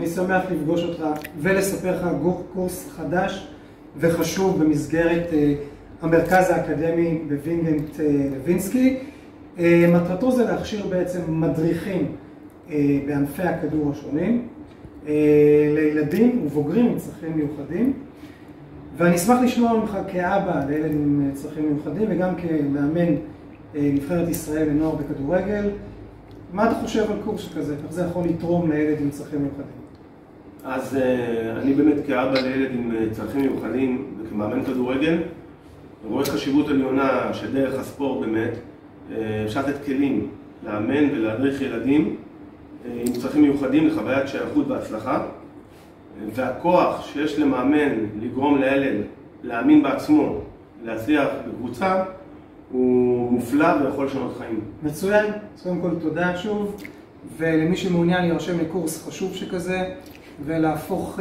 אני שמח לפגוש אותך ולספר לך קורס חדש וחשוב במסגרת המרכז האקדמי בווינגייט לוינסקי. מטרתו זה להכשיר בעצם מדריכים בענפי הכדור השונים לילדים ובוגרים עם צרכים מיוחדים. ואני אשמח לשמוע ממך כאבא לילד עם צרכים מיוחדים וגם כמאמן נבחרת ישראל לנוער בכדורגל. מה אתה חושב על קורס כזה? איך זה יכול לתרום לילד עם צרכים מיוחדים? אז אני באמת כאבא לילד עם צרכים מיוחדים וכמאמן כדורגל רואה חשיבות עליונה שדרך הספורט באמת אפשר לתת כלים לאמן ולהדריך ילדים עם צרכים מיוחדים לחוויית שייכות והצלחה, והכוח שיש למאמן לגרום לילד להאמין בעצמו, להצליח בקבוצה, הוא מופלא ויכול לשנות חיים. מצוין. אז קודם כל תודה שוב, ולמי שמעוניין להירשם לקורס חשוב שכזה ולהפוך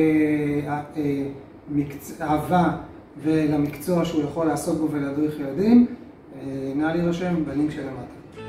אהבה ולמקצוע שהוא יכול לעסוק בו ולהדריך ילדים, נא להירשם בלינק שלמטה.